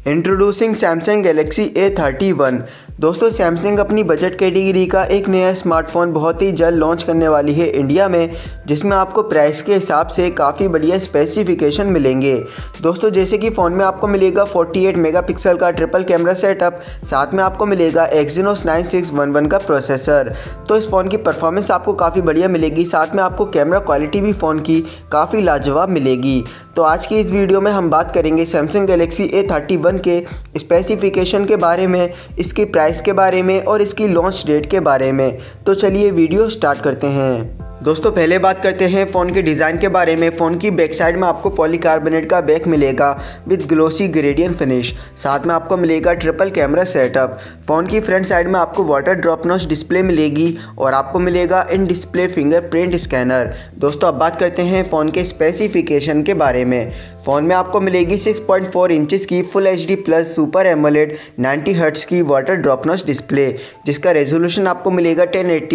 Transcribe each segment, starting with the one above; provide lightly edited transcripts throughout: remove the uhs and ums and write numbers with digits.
Introducing Samsung Galaxy A31। दोस्तों Samsung अपनी budget category का एक नया स्मार्टफोन बहुत ही जल्द लॉन्च करने वाली है इंडिया में, जिसमें आपको प्राइस के हिसाब से काफ़ी बढ़िया स्पेसिफिकेशन मिलेंगे। दोस्तों जैसे कि फ़ोन में आपको मिलेगा 48 मेगापिक्सल का ट्रिपल कैमरा सेटअप, साथ में आपको मिलेगा Exynos 9611 का प्रोसेसर। तो इस फ़ोन की परफॉर्मेंस आपको काफ़ी बढ़िया मिलेगी, साथ में आपको कैमरा क्वालिटी भी फ़ोन की काफ़ी लाजवाब मिलेगी। तो आज की इस वीडियो में हम बात करेंगे सैमसंग गैलेक्सी A31 के स्पेसिफिकेशन के बारे में, इसकी प्राइस के बारे में और इसकी लॉन्च डेट के बारे में। तो चलिए वीडियो स्टार्ट करते हैं। दोस्तों पहले बात करते हैं फ़ोन के डिज़ाइन के बारे में। फ़ोन की बैक साइड में आपको पॉलीकार्बोनेट का बैक मिलेगा विद ग्लोसी ग्रेडियंट फिनिश, साथ में आपको मिलेगा ट्रिपल कैमरा सेटअप। फ़ोन की फ्रंट साइड में आपको वाटर ड्रॉप नॉच डिस्प्ले मिलेगी और आपको मिलेगा इन डिस्प्ले फिंगरप्रिंट स्कैनर। दोस्तों अब बात करते हैं फ़ोन के स्पेसिफिकेशन के बारे में। फ़ोन में आपको मिलेगी 6.4 इंचेस की full HD plus super AMOLED 90 hertz की वाटर ड्रॉप नॉच डिस्प्ले, जिसका रेजोल्यूशन आपको मिलेगा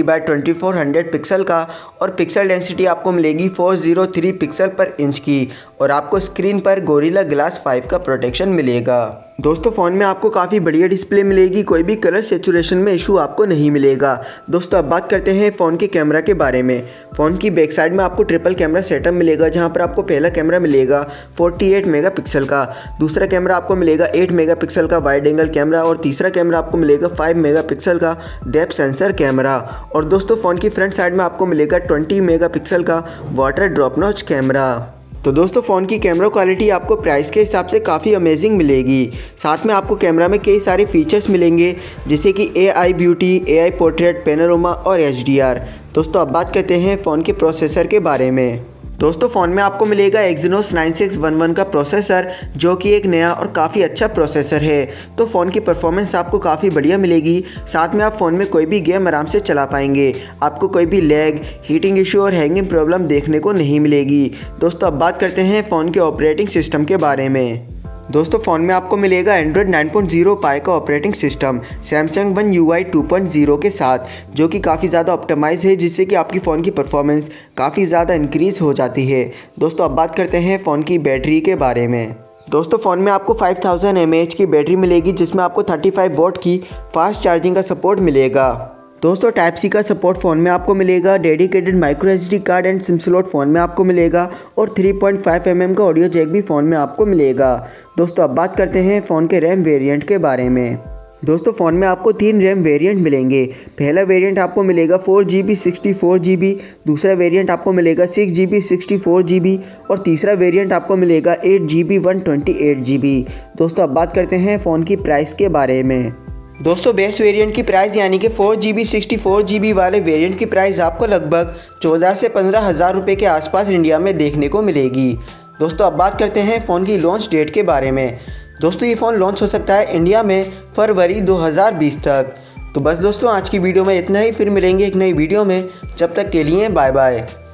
1080x2400 पिक्सल का और पिक्सल डेंसिटी आपको मिलेगी 403 पिक्सल पर इंच की, और आपको स्क्रीन पर गोरिल्ला ग्लास 5 का प्रोटेक्शन मिलेगा। दोस्तों फ़ोन में आपको काफ़ी बढ़िया डिस्प्ले मिलेगी, कोई भी कलर सेचुरेशन में इशू आपको नहीं मिलेगा। दोस्तों अब बात करते हैं फ़ोन के कैमरा के बारे में। फ़ोन की बैक साइड में आपको ट्रिपल कैमरा सेटअप मिलेगा, जहां पर आपको पहला कैमरा मिलेगा 48 मेगापिक्सल का, दूसरा कैमरा आपको मिलेगा 8 मेगापिक्सल का वाइड एंगल कैमरा और तीसरा कैमरा आपको मिलेगा 5 मेगापिक्सल का डेप्थ सेंसर कैमरा। और दोस्तों फ़ोन की फ्रंट साइड में आपको मिलेगा 20 मेगापिक्सल का वाटर ड्रॉप नॉच कैमरा। तो दोस्तों फ़ोन की कैमरा क्वालिटी आपको प्राइस के हिसाब से काफ़ी अमेजिंग मिलेगी। साथ में आपको कैमरा में कई सारे फीचर्स मिलेंगे, जैसे कि AI beauty, AI portrait, panorama और HDR। दोस्तों अब बात करते हैं फ़ोन के प्रोसेसर के बारे में। दोस्तों फ़ोन में आपको मिलेगा Exynos 9611 का प्रोसेसर, जो कि एक नया और काफ़ी अच्छा प्रोसेसर है। तो फ़ोन की परफॉर्मेंस आपको काफ़ी बढ़िया मिलेगी, साथ में आप फ़ोन में कोई भी गेम आराम से चला पाएंगे। आपको कोई भी लैग, हीटिंग इशू और हैंगिंग प्रॉब्लम देखने को नहीं मिलेगी। दोस्तों अब बात करते हैं फ़ोन के ऑपरेटिंग सिस्टम के बारे में। दोस्तों फ़ोन में आपको मिलेगा एंड्रॉयड 9.0 पाई का operating system Samsung one UI 2.0 के साथ, जो कि काफ़ी ज़्यादा ऑप्टिमाइज़ है, जिससे कि आपकी फ़ोन की परफॉर्मेंस काफ़ी ज़्यादा इंक्रीज़ हो जाती है। दोस्तों अब बात करते हैं फ़ोन की बैटरी के बारे में। दोस्तों फ़ोन में आपको 5000 mAh की बैटरी मिलेगी, जिसमें आपको 35 वॉट की फास्ट चार्जिंग का सपोर्ट मिलेगा। दोस्तों टाइप C का सपोर्ट फ़ोन में आपको मिलेगा, dedicated micro SD card and SIM slot phone में आपको मिलेगा और 3.5 mm का ऑडियो जैक भी फ़ोन में आपको मिलेगा। दोस्तों अब बात करते हैं फ़ोन के रैम वेरिएंट के बारे में। दोस्तों फ़ोन में आपको 3 रैम वेरिएंट मिलेंगे। पहला वेरिएंट आपको मिलेगा 4GB 64GB, दूसरा वेरिएंट आपको मिलेगा 6GB 64GB और तीसरा वेरिएंट आपको मिलेगा 8GB 128GB। दोस्तों अब बात करते हैं फ़ोन की प्राइस के बारे में। दोस्तों बेस वेरिएंट की प्राइस यानी कि 4GB 64GB वाले वेरिएंट की प्राइस आपको लगभग 14 से 15 हज़ार रुपये के आसपास इंडिया में देखने को मिलेगी। दोस्तों अब बात करते हैं फ़ोन की लॉन्च डेट के बारे में। दोस्तों ये फ़ोन लॉन्च हो सकता है इंडिया में फरवरी 2020 तक। तो बस दोस्तों आज की वीडियो में इतना ही, फिर मिलेंगे एक नई वीडियो में। जब तक के लिए बाय बाय।